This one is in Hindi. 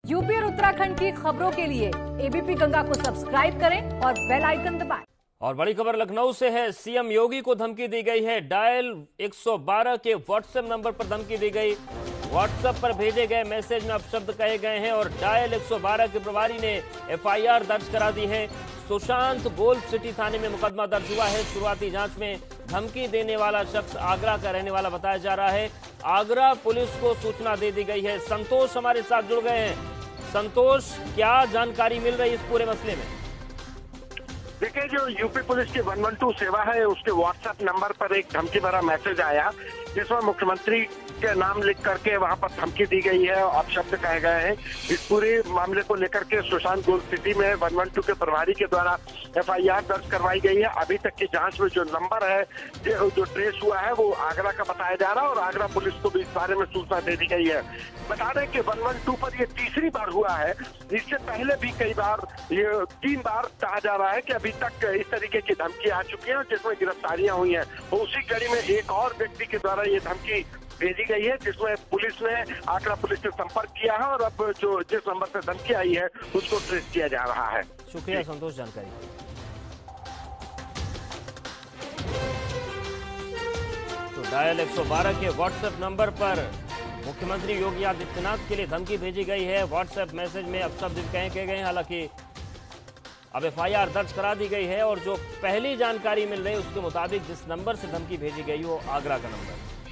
यूपी और उत्तराखंड की खबरों के लिए एबीपी गंगा को सब्सक्राइब करें और बेल आइकन दबाएं। और बड़ी खबर लखनऊ से है। सीएम योगी को धमकी दी गई है। डायल 112 के व्हाट्सएप नंबर पर धमकी दी गई। व्हाट्सएप पर भेजे गए मैसेज में अपशब्द कहे गए हैं और डायल 112 के प्रभारी ने एफआईआर दर्ज करा दी है। सुशांत गोल्ड सिटी थाने में मुकदमा दर्ज हुआ है। शुरुआती जांच में धमकी देने वाला शख्स आगरा का रहने वाला बताया जा रहा है। आगरा पुलिस को सूचना दे दी गई है। संतोष हमारे साथ जुड़ गए हैं। संतोष, क्या जानकारी मिल रही है इस पूरे मसले में? देखिए, जो यूपी पुलिस की 112 सेवा है उसके व्हाट्सएप नंबर पर एक धमकी भरा मैसेज आया जिसमें मुख्यमंत्री के नाम लिख करके वहां पर धमकी दी गई है और अपशब्द कहे गए हैं। इस पूरे मामले को लेकर के सुशांत गोल्ड सिटी में 112 के प्रभारी के द्वारा एफआईआर दर्ज करवाई गई है। अभी तक की जांच में जो नंबर है जो ट्रेस हुआ है वो आगरा का बताया जा रहा है और आगरा पुलिस को भी इस बारे में सूचना दे दी गई है। बता दें कि 112 पर ये तीसरी बार हुआ है। इससे पहले भी कई बार, ये 3 बार कहा जा रहा है कि अभी तक इस तरीके की धमकी आ चुकी है जिसमें गिरफ्तारियां हुई हैं। उसी कड़ी में एक और व्यक्ति के द्वारा ये धमकी भेजी गई है जिसमें पुलिस ने आगरा पुलिस से संपर्क किया है और अब जो जिस नंबर से धमकी आई है उसको ट्रेस किया जा रहा है। शुक्रिया संतोष जानकारी। तो डायल 112 के व्हाट्सएप नंबर पर मुख्यमंत्री योगी आदित्यनाथ के लिए धमकी भेजी गई है। व्हाट्सएप मैसेज में अपशब्द कहे गए हैं। हालांकि अब एफआईआर दर्ज करा दी गई है और जो पहली जानकारी मिल रही है उसके मुताबिक जिस नंबर से धमकी भेजी गई वो आगरा का नंबर है।